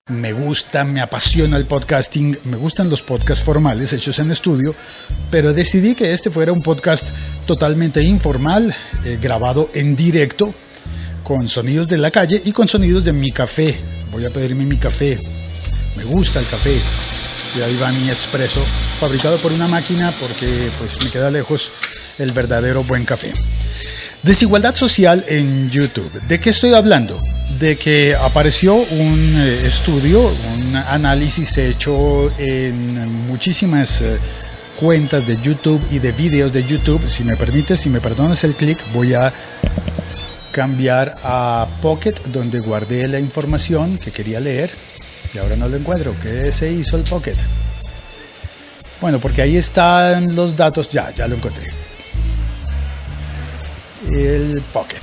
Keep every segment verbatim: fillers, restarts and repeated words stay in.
Me gusta, me apasiona el podcasting, me gustan los podcasts formales hechos en estudio, pero decidí que este fuera un podcast totalmente informal, eh, grabado en directo, con sonidos de la calle y con sonidos de mi café. Voy a pedirme mi café, me gusta el café, y ahí va mi espresso, fabricado por una máquina porque pues me queda lejos el verdadero buen café. Desigualdad social en YouTube. ¿De qué estoy hablando? De que apareció un eh, estudio, un análisis hecho en muchísimas eh, cuentas de YouTube y de videos de YouTube. Si me permites, si me perdonas el clic, voy a cambiar a Pocket, donde guardé la información que quería leer y ahora no lo encuentro. ¿Qué se hizo el Pocket? Bueno, porque ahí están los datos. Ya, ya lo encontré. El Pocket.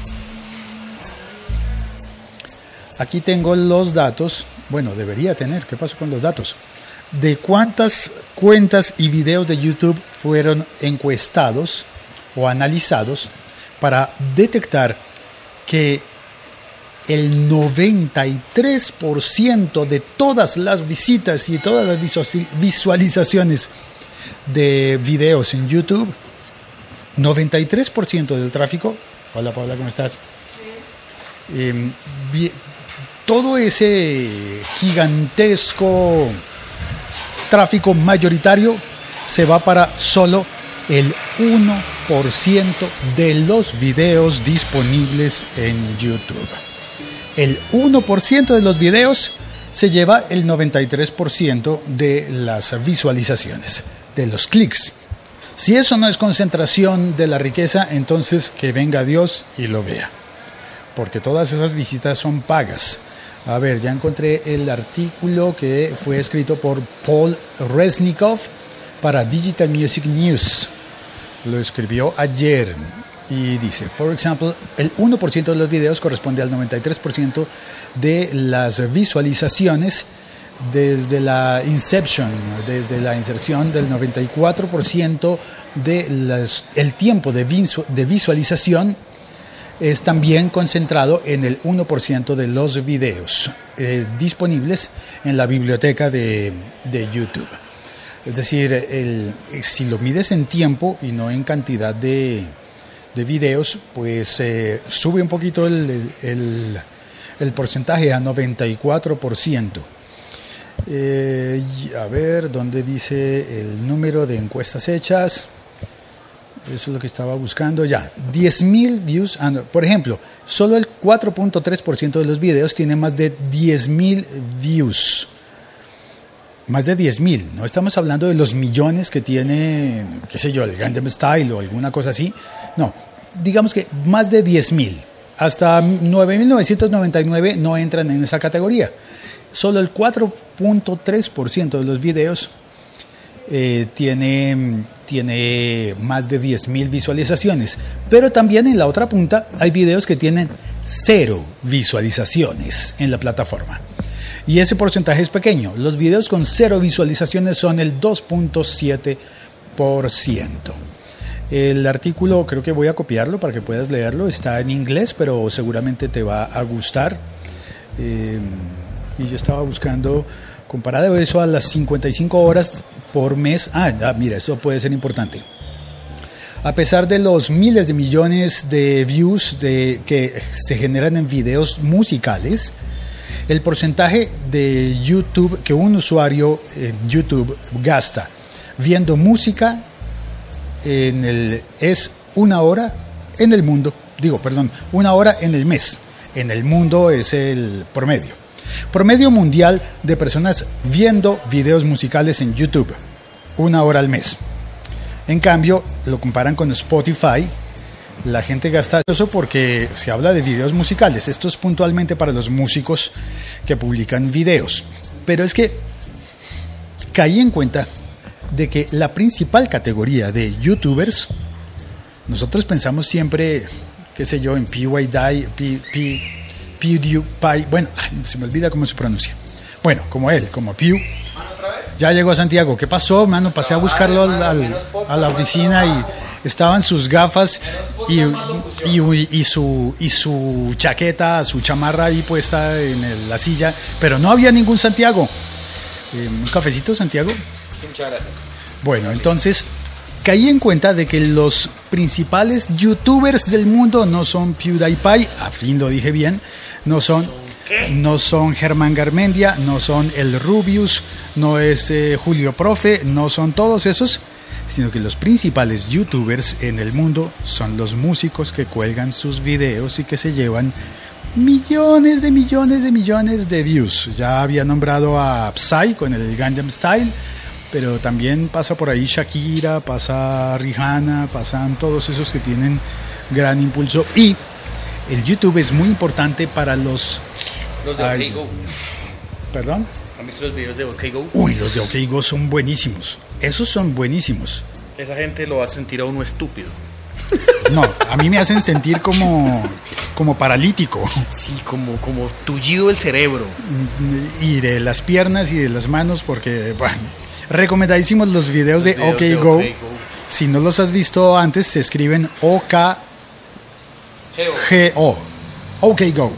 Aquí tengo los datos. Bueno, debería tener. ¿Qué pasó con los datos? De cuántas cuentas y videos de YouTube fueron encuestados o analizados para detectar que el noventa y tres por ciento de todas las visitas y todas las visualizaciones de videos en YouTube, noventa y tres por ciento del tráfico. Hola Paula, ¿cómo estás? Sí. Eh, vi, todo ese gigantesco tráfico mayoritario se va para solo el uno por ciento de los videos disponibles en YouTube. El uno por ciento de los videos se lleva el noventa y tres por ciento de las visualizaciones, de los clics. Si eso no es concentración de la riqueza, entonces que venga Dios y lo vea. Porque todas esas visitas son pagas. A ver, ya encontré el artículo que fue escrito por Paul Resnikoff para Digital Music News. Lo escribió ayer y dice, por ejemplo, el uno por ciento de los videos corresponde al noventa y tres por ciento de las visualizaciones desde la inception, desde la inserción del noventa y cuatro por ciento del tiempo de, visu, de visualización es también concentrado en el uno por ciento de los videos eh, disponibles en la biblioteca de, de YouTube. Es decir, el, si lo mides en tiempo y no en cantidad de, de videos, pues eh, sube un poquito el, el, el porcentaje a noventa y cuatro por ciento. Eh, a ver, ¿dónde dice el número de encuestas hechas? Eso es lo que estaba buscando. Ya, diez mil views. Ah, no, por ejemplo, solo el cuatro punto tres por ciento de los videos tiene más de diez mil views. Más de diez mil. No estamos hablando de los millones que tiene, qué sé yo, el Gangnam Style o alguna cosa así. No, digamos que más de diez mil. Hasta nueve mil novecientos noventa y nueve no entran en esa categoría. Solo el cuatro punto tres por ciento de los videos eh, tiene, tiene más de diez mil visualizaciones. Pero también en la otra punta hay videos que tienen cero visualizaciones en la plataforma. Y ese porcentaje es pequeño. Los videos con cero visualizaciones son el dos punto siete por ciento. El artículo creo que voy a copiarlo para que puedas leerlo. Está en inglés, pero seguramente te va a gustar. Eh, Y yo estaba buscando, comparado eso a las cincuenta y cinco horas por mes. Ah, ah, mira, eso puede ser importante. A pesar de los miles de millones de views de, que se generan en videos musicales, el porcentaje de YouTube que un usuario en YouTube gasta viendo música en el, es una hora en el mundo. Digo, perdón, una hora en el mes. En el mundo es el promedio. Promedio mundial de personas viendo videos musicales en YouTube, una hora al mes. En cambio, lo comparan con Spotify, la gente gasta eso porque se habla de videos musicales. Esto es puntualmente para los músicos que publican videos. Pero es que caí en cuenta de que la principal categoría de YouTubers, nosotros pensamos siempre, qué sé yo, en PewDiePie, P, P, PewDiePie, bueno, se me olvida cómo se pronuncia. Bueno, como él, como Pew. Ya llegó a Santiago. ¿Qué pasó, mano? Pasé a buscarlo al, al, a la oficina y, estaban sus gafas y, y, y, su, y su chaqueta, su chamarra ahí puesta en el, la silla, pero no había ningún Santiago. Eh, ¿Un cafecito, Santiago? Bueno, entonces caí en cuenta de que los principales youtubers del mundo no son PewDiePie, a fin lo dije bien, no son, no son Germán Garmendia, no son el Rubius, no es eh, Julio Profe, no son todos esos, sino que los principales youtubers en el mundo son los músicos que cuelgan sus videos y que se llevan millones de millones de millones de views. Ya había nombrado a Psy con el Gangnam Style, pero también pasa por ahí Shakira, pasa Rihanna, pasan todos esos que tienen gran impulso. Y el YouTube es muy importante para los... Los de Ay, OkGo. ¿Perdón? ¿Han visto los videos de OkGo? Uy, los de OkGo son buenísimos. Esos son buenísimos. Esa gente lo va a sentir a uno estúpido. No, a mí me hacen sentir como, como paralítico. Sí, como, como tullido el cerebro. Y de las piernas y de las manos, porque, bueno, recomendadísimos los videos de Los videos OkGo. de Si no los has visto antes, se escriben O K G O. OkGo.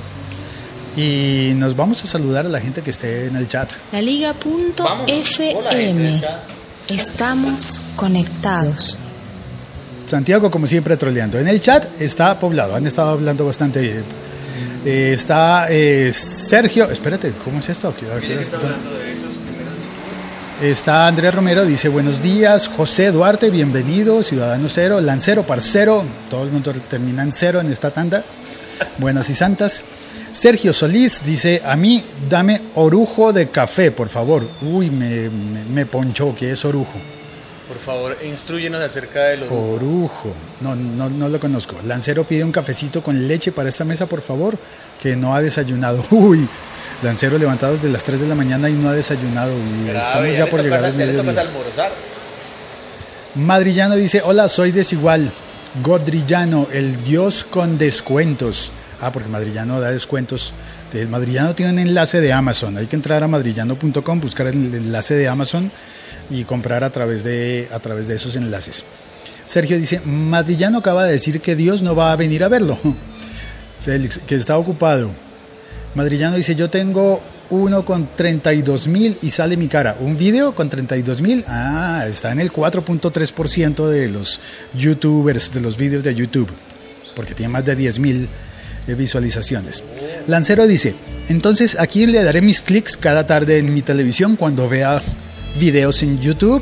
Y nos vamos a saludar a la gente que esté en el chat. La Liga punto F M. Estamos conectados. Santiago, como siempre, troleando. En el chat está poblado, han estado hablando bastante bien. Eh, está eh, Sergio, espérate, ¿cómo es esto? Aquí, aquí, Está hablando de esos primeros videos. Está Andrés Romero, dice buenos días. José Duarte, bienvenido. Ciudadano Cero, Lancero, Parcero. Todo el mundo termina en cero en esta tanda. Buenas y santas. Sergio Solís dice, a mí dame orujo de café, por favor. Uy, me, me, me ponchó, ¿qué es orujo? Por favor, instruyenos acerca de los... Orujo, no, no, no lo conozco. Lancero pide un cafecito con leche para esta mesa, por favor, que no ha desayunado. Uy, Lancero levantado desde las tres de la mañana y no ha desayunado. Y Grave, estamos ya, ya por llegar al mediodía. Ya le mediodía. tocas almorzar. Madrillano dice, hola, soy desigual. Godrillano, el dios con descuentos. Ah, porque Madrillano da descuentos. El Madrillano tiene un enlace de Amazon. Hay que entrar a madrillano punto com, buscar el enlace de Amazon y comprar a través de, a través de esos enlaces. Sergio dice, Madrillano acaba de decir que Dios no va a venir a verlo. Félix, que está ocupado. Madrillano dice, yo tengo uno con treinta y dos mil y sale mi cara. ¿Un video con treinta y dos mil? Ah, está en el cuatro punto tres por ciento de los youtubers, de los videos de YouTube, porque tiene más de diez mil visualizaciones. Lancero dice, entonces ¿a quién le daré mis clics cada tarde en mi televisión cuando vea videos en YouTube?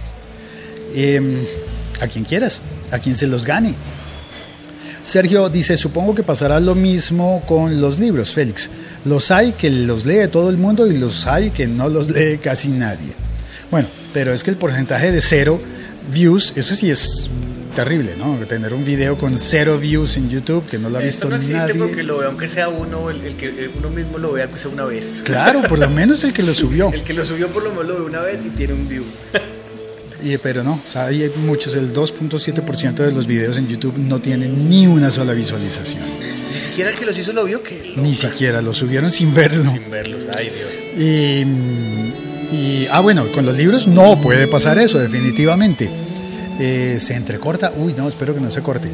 Eh, a quien quieras, a quien se los gane. Sergio dice, supongo que pasará lo mismo con los libros, Félix. Los hay que los lee todo el mundo y los hay que no los lee casi nadie. Bueno, pero es que el porcentaje de cero views, eso sí es terrible, ¿no? Tener un video con cero views en YouTube que no lo ha visto Esto no existe nadie. porque lo vea, aunque sea uno, el, el que el uno mismo lo vea, aunque sea una vez. Claro, por lo menos el que lo subió. El que lo subió por lo menos lo ve una vez y tiene un view. Y, pero no, hay muchos, el dos punto siete por ciento de los videos en YouTube no tienen ni una sola visualización. Ni siquiera el que los hizo lo vio, que Ni siquiera, lo subieron sin verlo. sin verlos. Ay, Dios. Y, y, ah, bueno, con los libros no puede pasar eso, definitivamente. Eh, se entrecorta, uy, no, espero que no se corte.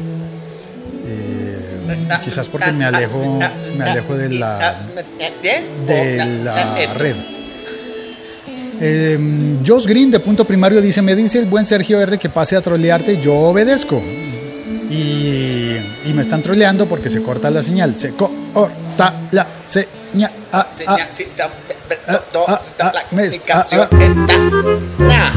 Eh, quizás porque me alejo, me alejo de la, de la red. Eh, Josh Green de Punto Primario dice, me dice el buen Sergio R que pase a trolearte, yo obedezco. Y, y me están troleando porque se corta la señal. Se corta la señal. Ah, ah, ah, ah, ah, me- ah, ah.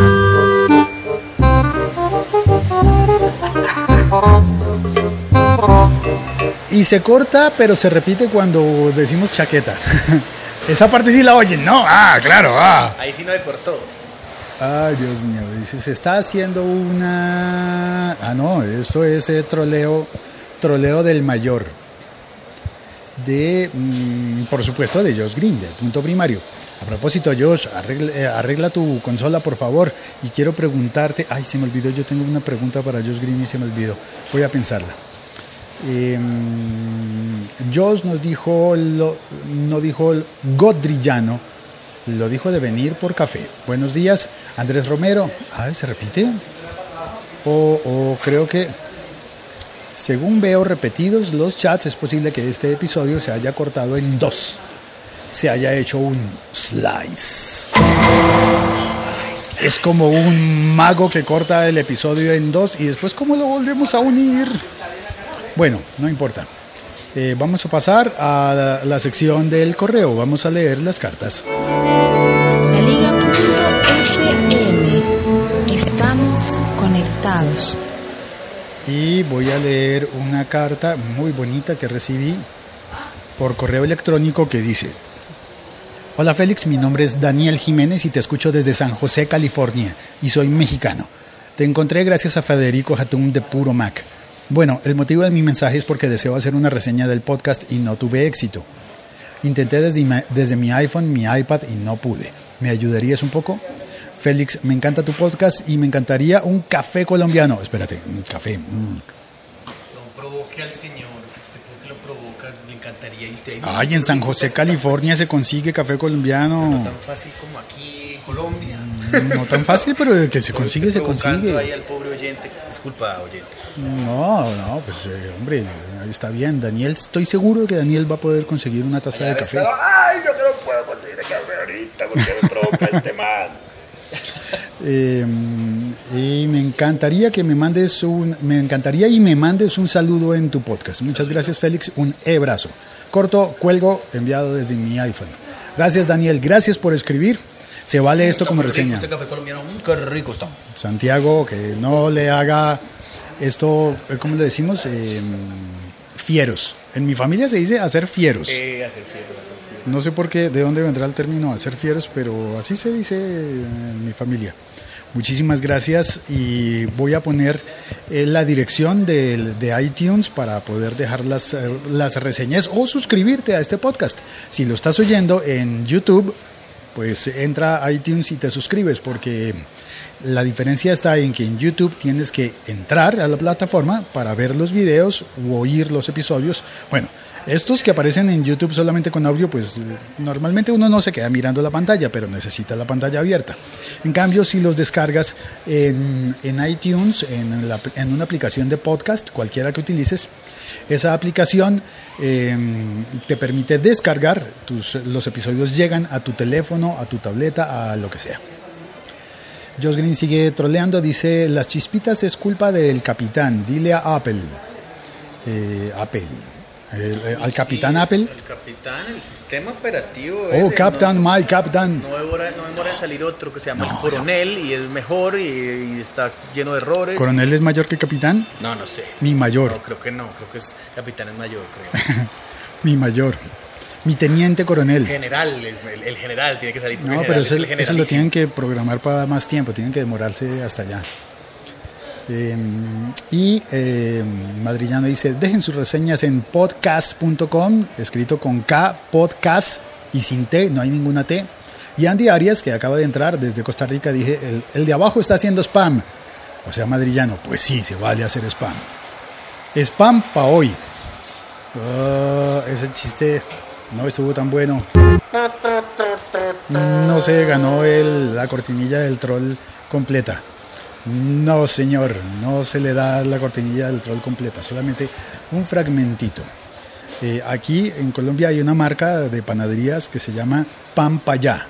Y se corta, pero se repite cuando decimos chaqueta. Esa parte sí la oyen, ¿no? Ah, claro, ah. Ahí sí no me cortó. Ay, Dios mío, dice, se está haciendo una... Ah, no, esto es eh, troleo, troleo del mayor. De, mm, por supuesto, de Josh Green, de Punto Primario. A propósito, Josh, arregla, eh, arregla tu consola, por favor. Y quiero preguntarte... Ay, se me olvidó, yo tengo una pregunta para Josh Green y se me olvidó. Voy a pensarla. Eh, Josh nos dijo, lo, no dijo Godrillano, lo dijo de venir por café. Buenos días, Andrés Romero. Ay, ¿se repite? o, o creo que, según veo repetidos los chats, es posible que este episodio se haya cortado en dos. Se haya hecho un slice. Es como un mago que corta el episodio en dos y después ¿cómo lo volvemos a unir? Bueno, no importa. Eh, vamos a pasar a la, la sección del correo. Vamos a leer las cartas. La Liga punto F M. Estamos conectados. Y voy a leer una carta muy bonita que recibí por correo electrónico que dice: hola Félix, mi nombre es Daniel Jiménez y te escucho desde San José, California, y soy mexicano. Te encontré gracias a Federico Hatun de Puro Mac. Bueno, el motivo de mi mensaje es porque deseo hacer una reseña del podcast y no tuve éxito. Intenté desde mi, desde mi iPhone, mi iPad y no pude. ¿Me ayudarías un poco? Félix, me encanta tu podcast y me encantaría un café colombiano. Espérate, un café. Mm. No provoque al señor, usted porque lo provoca, le encantaría. Y usted, Ay, en San José, California se consigue café colombiano. No tan fácil como aquí en Colombia. No tan fácil, pero de que se consigue, se consigue. Ahí al pobre oyente. Disculpa, oyente. No, no, pues eh, hombre, está bien. Daniel, estoy seguro de que Daniel va a poder conseguir una taza de café. Ay, yo que no puedo conseguir café ahorita porque me provoca este man. Eh, y me encantaría que me mandes un, me encantaría y me mandes un saludo en tu podcast. Muchas gracias, Félix. Un e-brazo. Corto, cuelgo, enviado desde mi iPhone. Gracias, Daniel. Gracias por escribir. Se vale esto como reseña. Este café colombiano, qué rico está. Santiago, que no le haga esto, ¿cómo le decimos? Eh, fieros. En mi familia se dice hacer fieros. Eh, hacer fieros. No sé por qué, de dónde vendrá el término hacer fieros, pero así se dice en mi familia. Muchísimas gracias y voy a poner eh, la dirección de, de iTunes para poder dejar las, eh, las reseñas o suscribirte a este podcast. Si lo estás oyendo en YouTube, pues entra a iTunes y te suscribes, porque la diferencia está en que en YouTube tienes que entrar a la plataforma para ver los videos u oír los episodios. Bueno, estos que aparecen en YouTube solamente con audio, pues normalmente uno no se queda mirando la pantalla, pero necesita la pantalla abierta. En cambio, si los descargas en, en iTunes, en, la, en una aplicación de podcast, cualquiera que utilices, esa aplicación eh, te permite descargar, tus, los episodios llegan a tu teléfono, a tu tableta, a lo que sea. Josh Green sigue troleando, dice: las chispitas es culpa del capitán, dile a Apple. Eh, Apple. El, el, al capitán sí, Apple. El capitán, el sistema operativo. Oh, ese, Captain, no, my Captain. No demora, no demora en salir otro que se llama no, el Coronel no. Y es mejor y, y está lleno de errores. ¿Coronel y... es mayor que capitán? No, no sé. Mi mayor. No, creo que no, creo que es capitán es mayor, creo. Mi mayor. Mi teniente coronel. General, el, el general tiene que salir. No, pero eso, eso lo tienen que programar para más tiempo, tienen que demorarse hasta allá. Eh, y eh, Madrillano dice: dejen sus reseñas en podcast punto com, escrito con K, podcast y sin T, no hay ninguna T. Y Andy Arias, que acaba de entrar desde Costa Rica, dije: el, el de abajo está haciendo spam. O sea, Madrillano, pues sí, se vale hacer spam. Spam pa' hoy. Uh, ese chiste no estuvo tan bueno. No se ganó el, la cortinilla del troll completa. No, señor, no se le da la cortinilla del troll completa, solamente un fragmentito. Eh, aquí en Colombia hay una marca de panaderías que se llama Pan Payá.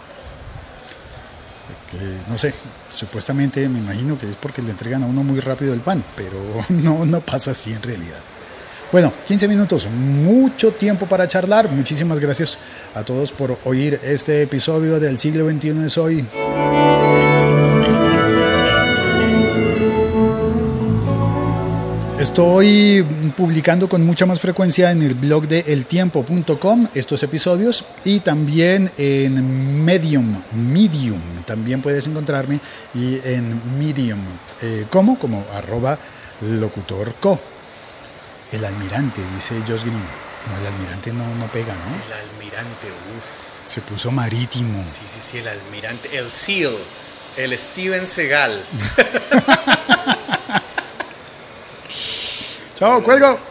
Que, no sé, supuestamente me imagino que es porque le entregan a uno muy rápido el pan, pero no, no pasa así en realidad. Bueno, quince minutos, mucho tiempo para charlar. Muchísimas gracias a todos por oír este episodio del siglo veintiuno es hoy. Estoy publicando con mucha más frecuencia en el blog de el tiempo punto com estos episodios y también en Medium, Medium, también puedes encontrarme y en Medium, eh, ¿cómo? Como arroba locutorco. El almirante, dice Josh Green. No, el almirante no, no pega, ¿no? El almirante, uff. Se puso marítimo. Sí, sí, sí, el almirante, el SEAL, el Steven Seagal. Chao, cuelgo.